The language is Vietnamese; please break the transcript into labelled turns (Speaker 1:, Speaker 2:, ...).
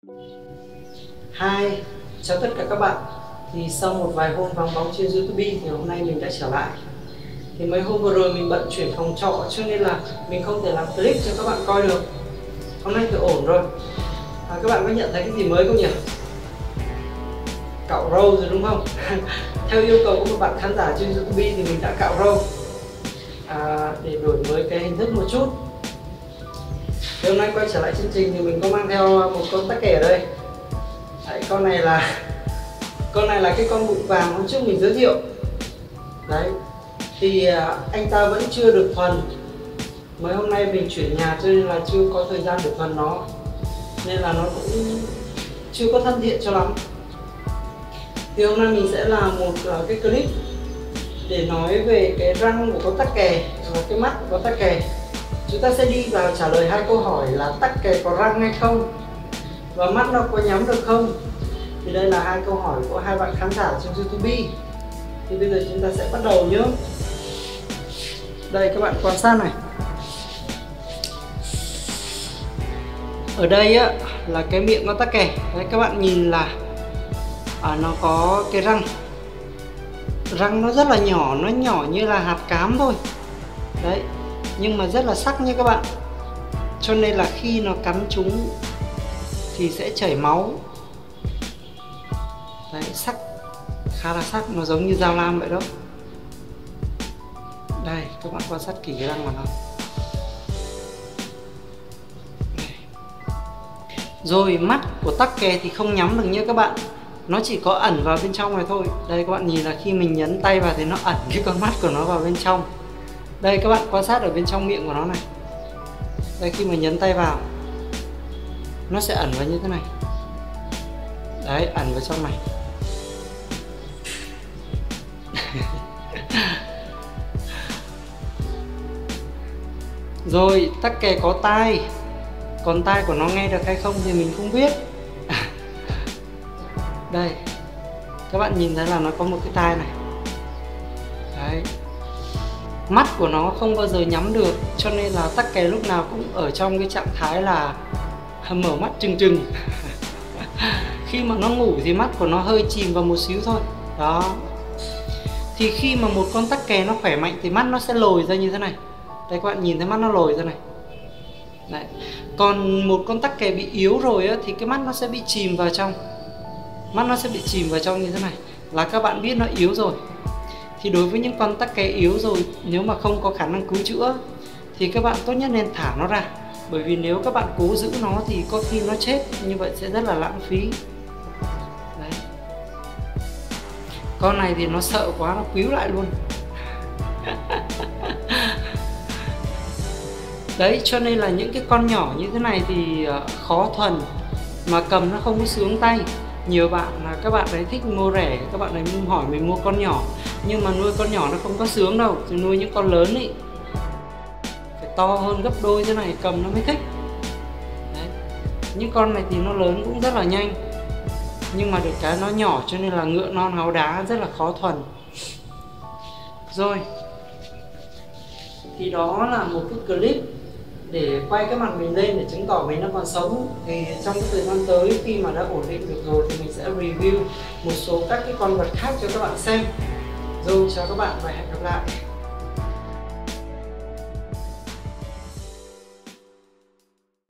Speaker 1: Hi, chào tất cả các bạn. Thì sau một vài hôm vắng bóng trên YouTube thì hôm nay mình đã trở lại. Thì mấy hôm vừa rồi mình bận chuyển phòng trọ cho nên là mình không thể làm clip cho các bạn coi được. Hôm nay thì ổn rồi. Các bạn có nhận thấy cái gì mới không nhỉ? Cạo râu rồi đúng không? Theo yêu cầu của một bạn khán giả trên YouTube thì mình đã cạo râu để đổi mới cái hình thức một chút. Thì hôm nay quay trở lại chương trình thì mình có mang theo một con tắc kè ở đây. Đấy, con này là cái con bụng vàng hôm trước mình giới thiệu. Đấy, thì anh ta vẫn chưa được thuần. Mới hôm nay mình chuyển nhà cho nên là chưa có thời gian để thuần nó, nên là nó cũng chưa có thân thiện cho lắm. Thì hôm nay mình sẽ làm một cái clip để nói về cái răng của con tắc kè và cái mắt của con tắc kè. Chúng ta sẽ đi vào trả lời hai câu hỏi là tắc kè có răng hay không và mắt nó có nhắm được không. Thì đây là hai câu hỏi của hai bạn khán giả trên YouTube. Thì bây giờ chúng ta sẽ bắt đầu nhé. Đây các bạn quan sát này. Ở đây á, là cái miệng con tắc kè. Đấy, các bạn nhìn là nó có cái răng. Răng nó rất là nhỏ, nó nhỏ như là hạt cám thôi. Đấy, nhưng mà rất là sắc nha các bạn. Cho nên là khi nó cắn chúng thì sẽ chảy máu. Đấy, sắc, khá là sắc, nó giống như dao lam vậy đó. Đây, các bạn quan sát kỹ cái răng của nó. Rồi mắt của tắc kè thì không nhắm được nhé các bạn. Nó chỉ có ẩn vào bên trong này thôi. Đây các bạn nhìn là khi mình nhấn tay vào thì nó ẩn cái con mắt của nó vào bên trong. Đây các bạn quan sát ở bên trong miệng của nó này. Đây khi mà nhấn tay vào nó sẽ ẩn vào như thế này. Đấy, ẩn vào trong này. Rồi tắc kè có tai. Còn tai của nó nghe được hay không thì mình không biết. Đây, các bạn nhìn thấy là nó có một cái tai này. Đấy, mắt của nó không bao giờ nhắm được, cho nên là tắc kè lúc nào cũng ở trong cái trạng thái là mở mắt trừng trừng. Khi mà nó ngủ thì mắt của nó hơi chìm vào một xíu thôi. Đó. Thì khi mà một con tắc kè nó khỏe mạnh thì mắt nó sẽ lồi ra như thế này. Đây các bạn nhìn thấy mắt nó lồi ra này. Đấy. Còn một con tắc kè bị yếu rồi á, thì cái mắt nó sẽ bị chìm vào trong. Mắt nó sẽ bị chìm vào trong như thế này, là các bạn biết nó yếu rồi. Thì đối với những con tắc kè yếu rồi, nếu mà không có khả năng cứu chữa thì các bạn tốt nhất nên thả nó ra. Bởi vì nếu các bạn cố giữ nó thì có khi nó chết, như vậy sẽ rất là lãng phí. Đấy. Con này thì nó sợ quá, nó quýu lại luôn. Đấy, cho nên là những cái con nhỏ như thế này thì khó thuần, mà cầm nó không có sướng tay. Nhiều bạn là các bạn ấy thích mua rẻ, các bạn ấy hỏi mình mua con nhỏ, nhưng mà nuôi con nhỏ nó không có sướng đâu. Thì nuôi những con lớn ý phải to hơn gấp đôi thế này cầm nó mới thích. Đấy. Những con này thì nó lớn cũng rất là nhanh, nhưng mà được cái nó nhỏ cho nên là ngựa non háu đá rất là khó thuần. Rồi, thì đó là một cái clip để quay cái mặt mình lên để chứng tỏ mình nó còn sống. Thì trong cái thời gian tới khi mà đã ổn định được rồi thì mình sẽ review một số các cái con vật khác cho các bạn xem. Rồi, chào các bạn và hẹn gặp lại.